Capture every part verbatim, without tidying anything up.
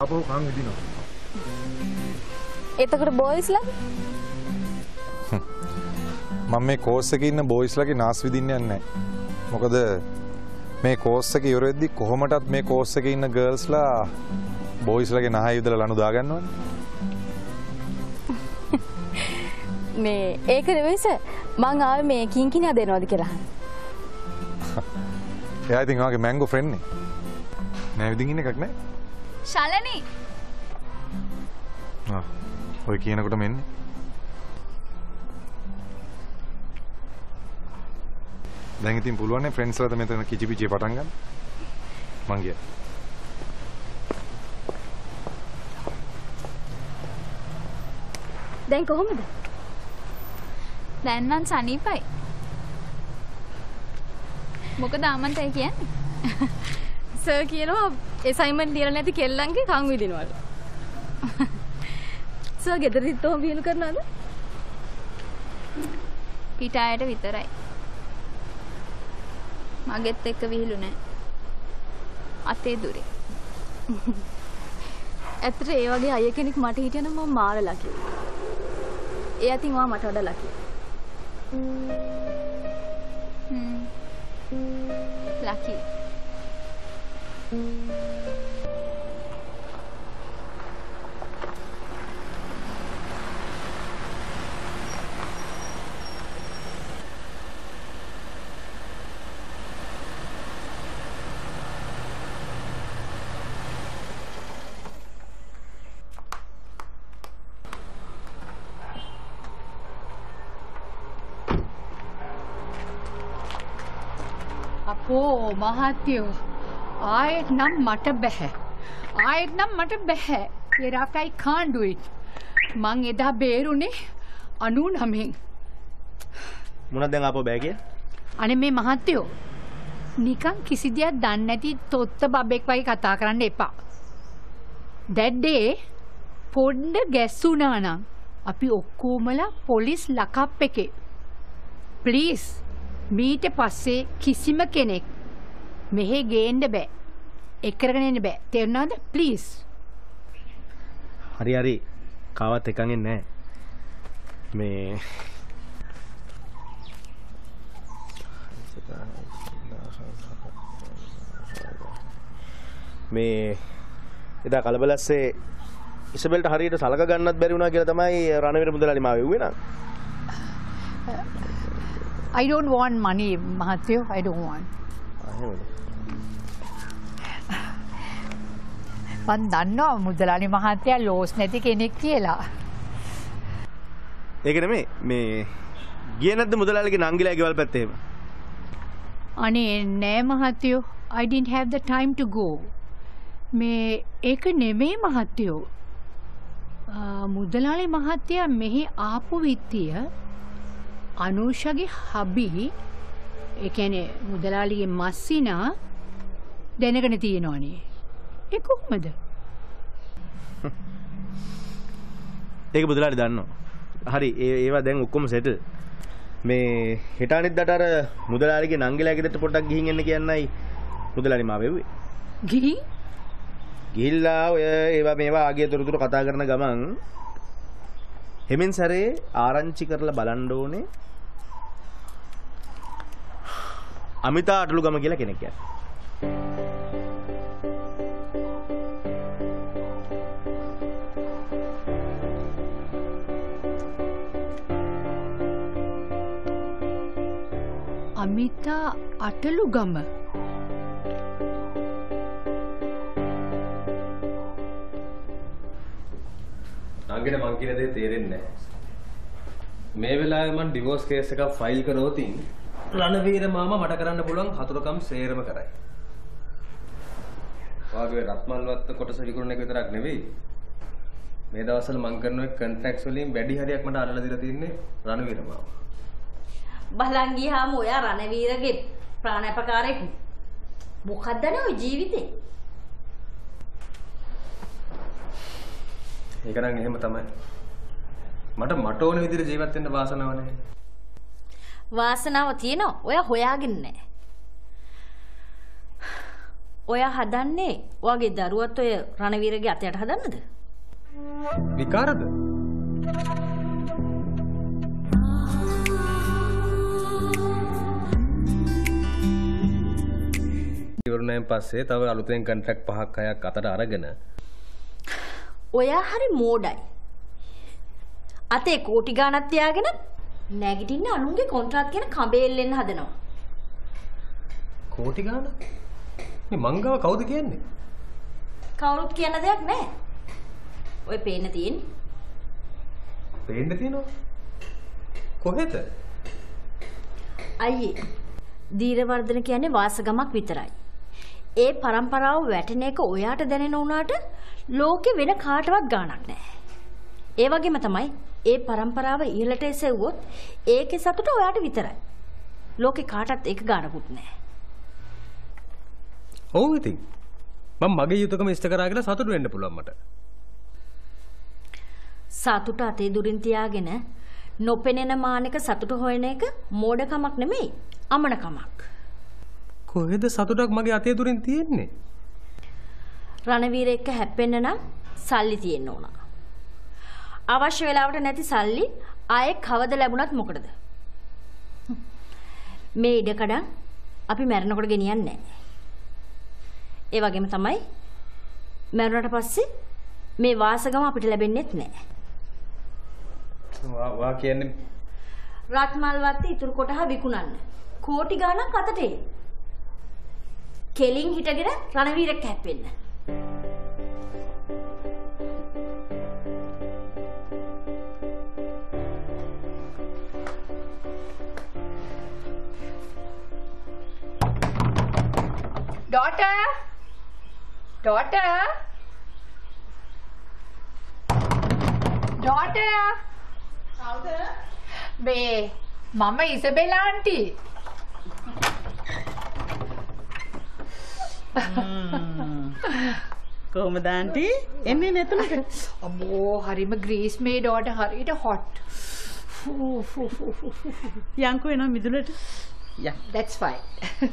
අපෝ කන් විදිනවා. එතකොට බොයිස්ලා මම මේ කෝස් එකේ ඉන්න බොයිස්ලාගේ නාස් විදින්න යන්නේ නැහැ. මොකද මේ කෝස් එක ඉවර වෙද්දි කොහොමටත් මේ කෝස් එකේ ඉන්න ගර්ල්ස්ලා බොයිස්ලාගේ නහය විදලා ලනු දා ගන්නවනේ. මේ ඒක නෙවෙයි සර් මං ආවේ මේ කිංකිනියා දෙනවද කියලා අහන්න. එයා ඉතින් ඔයාගේ මැංගෝ ෆ්‍රෙන්ඩ් නේ. නෑ විදින් ඉන්න එකක් නෑ. ශලනි. ආ ඔය කියනකොට මෙන්නේ. දැන් ඉතින් පුළුවන් නේ ෆ්‍රෙන්ඩ්ස්ලාට මෙතන කිචි පිචි පටන් ගන්න. මං ගියා. දැන් කොහොමද? දැන් නම් සනීපයි. මොකද ආමන්තයි කියන්නේ? සර් කියනවා අසයින්මන්ට් ලියලා නැති කෙල්ලන්ගේ කන් විදිනවලු. සර් ගෙදරදිත් ඔහොම විහිළු කරනවද? පිටායට විතරයි. මගෙත් එක්ක විහිළු නැහැ. අතේ දුරේ. ඇත්තට ඒ වගේ අය කෙනෙක් මට හිටියනම් මම මාර ලකි. ඒ අතින් ඔයා මට වඩා ලකි. හ්ම්. ලකි. අපෝ මහත්තයෝ ආයෙත් නම් මට බෑ. ආයෙත් නම් මට බෑ. Hereafter I can't do it. මං එදා බේරුනේ අනූනමෙන්. මොනවද දැන් ආපහු බෑ කිය? අනේ මේ මහත්තයෝ නිකන් කිසි දෙයක් දන්නේ නැති තොත්ත බබෙක් වගේ කතා කරන්න එපා. That day පොඩ්ඩ ගැස්සුණා නම් අපි ඔක්කොමලා පොලිස් ලකප් එකේ. Please මීට පස්සේ කිසිම කෙනෙක් මෙහෙ ගේන්න බෑ. එක් කරගෙන එන්න බෑ. තේරුණාද? ප්ලීස්. හරි හරි. කාවත් එකන් එන්නේ නැහැ. මේ මේ එදා කලබලස්සේ ඉසබෙල්ට හරියට සලක ගන්නත් බැරි වුණා කියලා තමයි රණවීර මුදලාලි මාව එව්වේ නං. I don't want money, මහත්තයෝ. I don't want. මන් දන්නවා මුදලාලි මහත්තයා ලෝස් නැති කෙනෙක් කියලා. ඒක නෙමෙයි මේ ගියේ නැද්ද මුදලාලිගේ නංගිලා ගෙවල් පැත්තේ එහෙම? අනේ නෑ මහත්තයෝ. I didn't have the time to go. මේ ඒක නෙමෙයි මහත්තයෝ. මුදලාලි මහත්තයා මෙහි ආපු විත්තිය අනුෂාගේ හබි ඒ කියන්නේ මුදලාලිගේ මස්සිනා දැනගෙන තියෙනවනේ. ඒ කොහොමද? ඒක මුදලාලි දන්නවා. හරි ඒ ඒවා දැන් ඔක්කොම සෙටල්. මේ හෙට අනිද්දාට අර මුදලාලිගේ නංගිලා ගෙදරට පොඩ්ඩක් ගිහින් එන්න කියන්නයි මුදලාලි මාව එව්වේ. ගිහින්? ගිහිල්ලා ඔය ඒවා මේවා ආගිය තොරතුරු කතා කරන ගමන් හෙමින් සැරේ ආරංචි කරලා බලන්න ඕනේ අමිතා අටලුගම කියලා කෙනෙක් යන. අමිතා අටලුගම නංගිට මං කියන දේ තේරෙන්නේ නැහැ. මේ වෙලාවේ මං ඩිවෝස් කේස් එකක් ෆයිල් කරවතින් රණවීර මාමා මට කරන්න පුළුවන් හතුරුකම් සේරම කරයි. වාගේ රත්මල් වත්ත කොටස විකුණන එක විතරක් නෙවෙයි. මේ දවස්වල මං කරන ඔය කොන්ට්‍රැක්ට්ස් වලින් වැඩි හරියක් මට අල්ලලා දීලා තින්නේ රණවීර මාමා. බලන් ගියාම ඔයා රණවීරගේ ප්‍රාණාපකාරයෙක්. මොකද්දනේ ඔය ජීවිතේ? ඒක නම් එහෙම තමයි. මට මට ඕන විදිහට ජීවත් වෙන්න වාසනාව නැහැ. වාසනාව තියෙනවා. ඔයා හොයාගෙන නැහැ. ඔයා හදන්නේ ඔයාගේ දරුවත් ඔය රණවීරගේ අතයට හදන්නද? විකාරද? ඉවරුණාන් පස්සේ තව අලුතෙන් කොන්ට්‍රැක්ට් පහක් හයක් අතට අරගෙන ඔයා හරි මෝඩයි. අතේ කෝටි ගාණක් තියාගෙන නැගිටින්න අනුන්ගේ කොන්ට්‍රාත් කියන කඹෙල්ලෙන්න හදනවා. කෝටි ගාණක්? මේ මංගව කවුද කියන්නේ? කවුරුත් කියන දෙයක් නැහැ. ඔය පේන්න තියෙන්නේ. පේන්න තියෙනවා. කොහෙද? අයියේ. දීරවර්ධන කියන්නේ වාසගමක් විතරයි. ඒ પરම්පරාව වැටෙන එක ඔයාට දැනෙන උනාට ලෝකේ වෙන කාටවත් ගාණක් නැහැ. ඒ වගේම තමයි ඒ પરම්පරාව ඉහළට එසෙව්වොත් ඒකේ සතුට ඔයාට විතරයි. ලෝකේ කාටවත් ඒක ගාණකුත් නැහැ. ඔව් ඉතින්. මම මගේ යුතුයකම ඉෂ්ට කරාගෙන සතුටු වෙන්න පුළුවන් මට. සතුට අතේ දුරින් තියාගෙන නොපෙනෙන මානක සතුට හොයන එක මෝඩකමක් නෙමෙයි, අමනකමක්. කොහෙද සතුටක් මගේ අතේ දුරින් තියෙන්නේ? රණවීර එක්ක හැප්පෙන්න නම් සල්ලි තියෙන්න ඕන. අවශ්‍ය වෙලාවට නැති සල්ලි ආයේ කවද ලැබුණත් මොකටද? මේ ඉඩකඩම් අපි මැරෙනකොට ගෙනියන්නේ නැහැ. ඒ වගේම තමයි මැරුණට පස්සේ මේ වාසගම අපිට ලැබෙන්නේත් නැහැ. වා වා කියන්නේ රත්මල් වත්තේ ඉතුරු කොටහ විකුණන්න. කෝටි ගාණක් අතට එයි. කෙලින් හිටගෙන රණවීරෙක් හැප්පෙන්න. Daughter! Daughter! Daughter! කවුද? මේ මම ඉසබෙලා ආන්ටි. කොහමද ආන්ටි? එන්නේ නැතුණට? අම්මෝ හරිම ග්‍රීස් මේ daughter හරියට hot. යන්කෝ එනවා මිදුලට. Yeah, that's fine.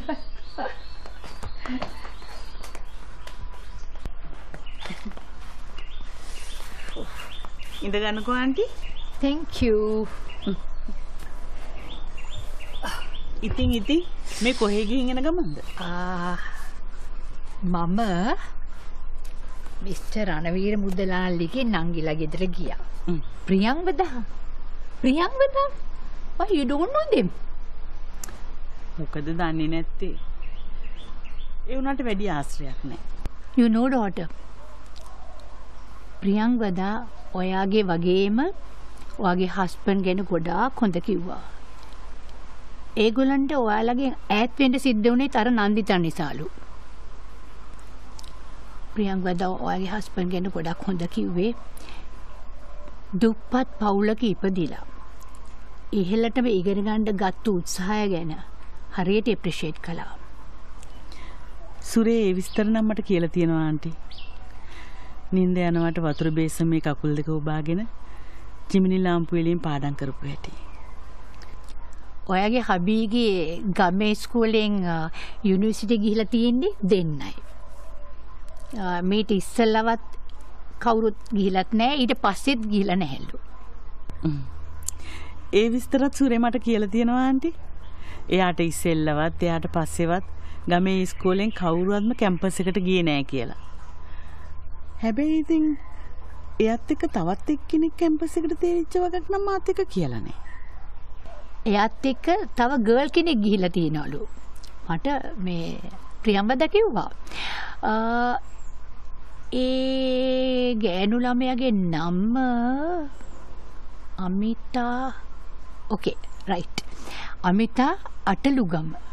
ඉඳ ගන්නකෝ ආන්ටි. Thank you. ඉතින් ඉතින් මේ කොහෙ ගිහින් එන ගමන්ද? ආ මම මිස්ටර් රණවීර මුදලාලිගේ නංගිලා ගෙදර ගියා. ප්‍රියංවදා. ප්‍රියංවදා. why you don't know them? මොකද දන්නේ නැත්තේ? ඒ උනාට වැඩි ආශ්‍රයක් නැහැ. You know daughter. ප්‍රියංවදා ඔයාගේ වගේම ඔයාගේ හස්බන්ඩ් ගැන ගොඩාක් හොඳ කිව්වා. ඒගොල්ලන්ට ඔයාලගෙන් ඈත් වෙන්න සිද්ධ වුණේ අර නන්දිතා නිසාලු. ප්‍රියංවදා ඔයාගේ හස්බන්ඩ් ගැන ගොඩක් හොඳ කිව්වේ. දුප්පත් පවුලක ඉපදිලා ඉහෙළටම ඉගෙන ගන්න ගත්ත උත්සාහය ගැන හරියට ඇප්‍රීෂিয়েට් කළා. සුරේ ඒ විස්තර නම් මට කියලා තියෙනවා ආන්ටි. නින්ද යනවට වතුර බේසමේ කකුල් දෙක උබාගෙන ජිමිනි ලාම්පු වලින් පාඩම් කරපු හැටි. ඔයාගේ හබීගේ ගමේ ඉස්කෝලෙන් යුනිවර්සිටි ගිහිලා තියෙන්නේ දෙන්නයි. මේට ඉස්සෙල්ලවත් කවුරුත් ගිහිලත් නැහැ, ඊට පස්සෙත් ගිහිලා නැහැලු. ඒ විස්තරත් සුරේ මට කියලා තියෙනවා ආන්ටි. එයාට ඉස්සෙල්ලවත් එයාට පස්සෙවත් ගමේ ඉස්කෝලෙන් කවුරුවත්ම කැම්පස් එකට ගියේ නැහැ කියලා. හැබැයි ඉතින් එයාත් එක්ක තවත් එක්කෙනෙක් කැම්පස් එකට තේරිච්ච වගක් නම් මාත් එක්ක කියලා නැහැ. එයාත් එක්ක තව ගර්ල් කෙනෙක් ගිහිලා තියෙනවලු. මට මේ ප්‍රියංවදා කිව්වා. ඒ ගෑනු ළමයාගේ නම අමිතා. Okay right. අමිතා අටලුගම.